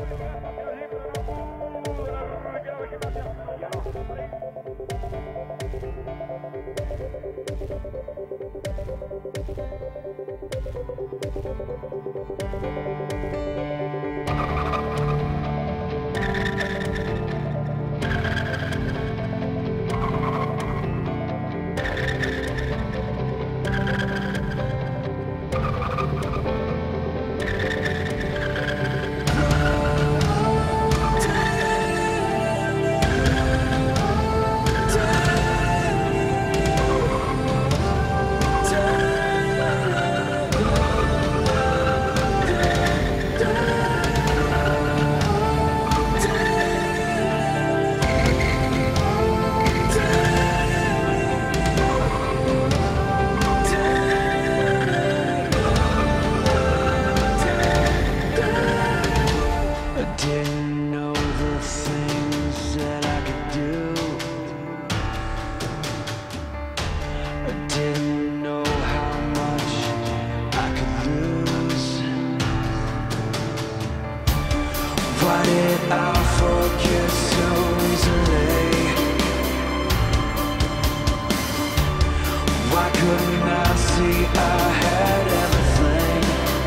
Why did I forget so easily? Why couldn't I see I had everything?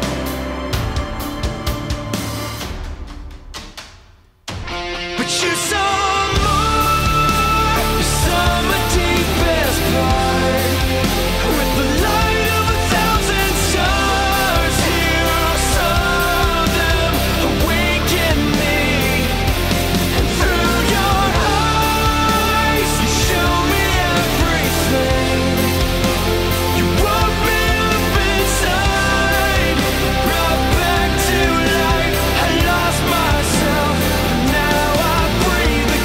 But you saw more, you saw my deepest part. With the light of 1,000 stars, here I saw them awaken me. And through your eyes, you show me everything. You woke me up inside, brought back to life. I lost myself, now I breathe again.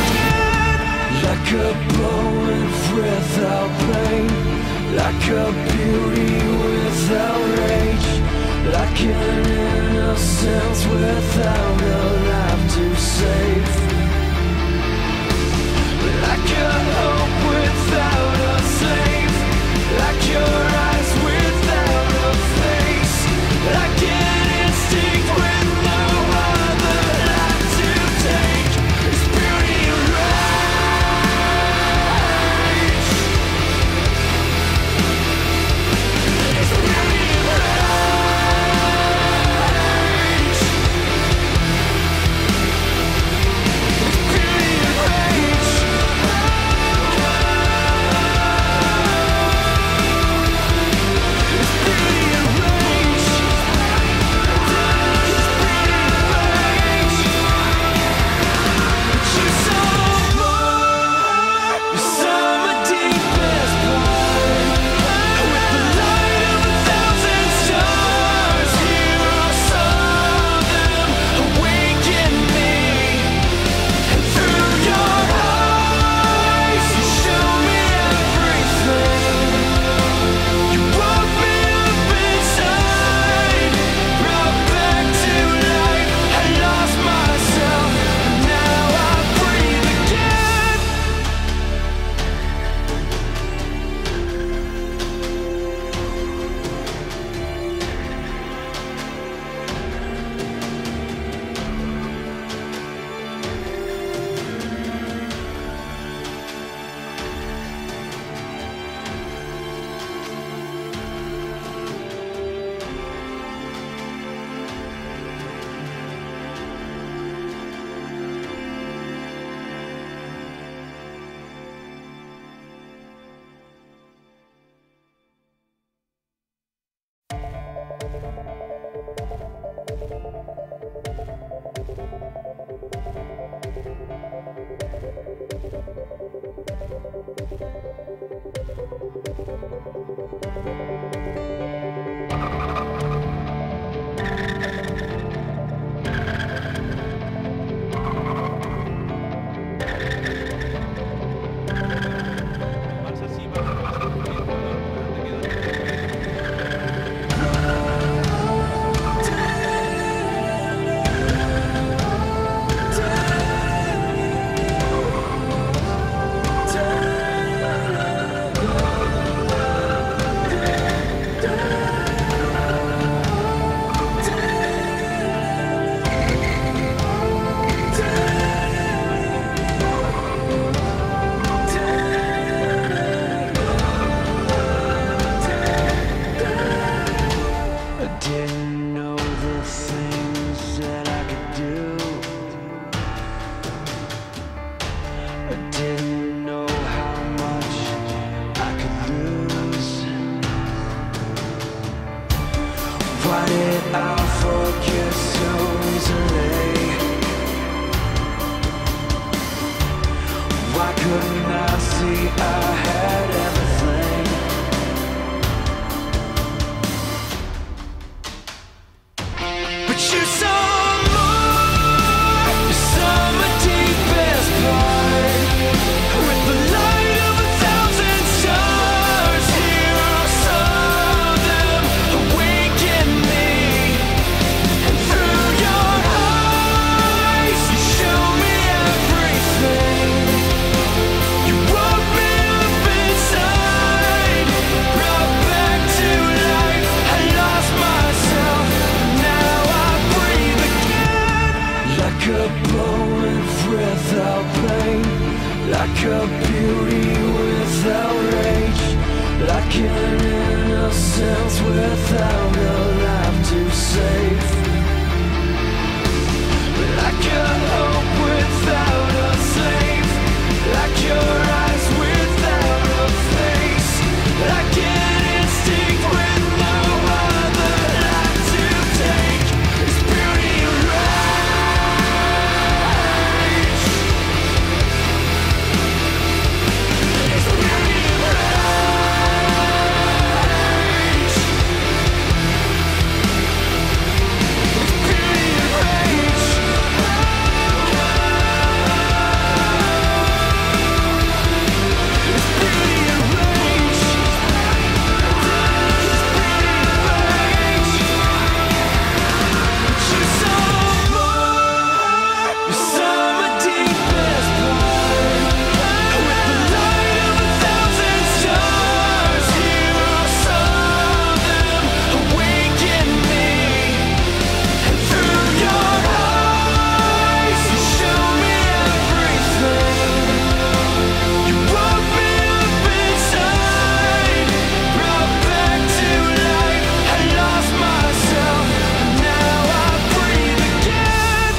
like a beauty without rage, like an innocence without a life to save, like a hope without a slave, like your eyes without a face, like an instinct with no other life to take. It's beauty and rage. It's beauty and rage. It's beauty and rage. It's beauty and rage. It's beauty and rage. You're summer deepest part. With the light of 1,000 stars, you saw them awaken me. And through your eyes, you show me everything. You woke me up inside, brought back to life. I lost myself, and now I breathe again.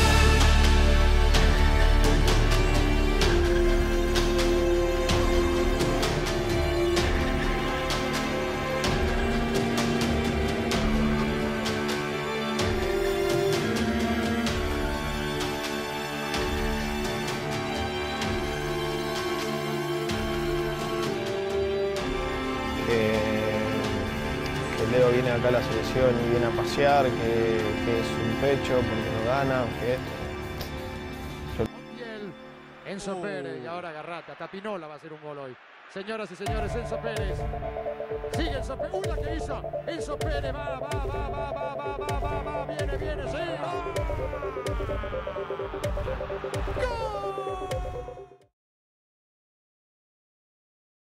Que Leo viene acá a la selección y viene a pasear, que es un pecho porque no gana, que esto. Montiel, Enzo Pérez y ahora Garrata. Tapinola va a hacer un gol hoy. Señoras y señores, Enzo Pérez. Sigue Enzo Pérez. ¡Uy, la que hizo! Enzo Pérez va. Viene, sí. ¡Va!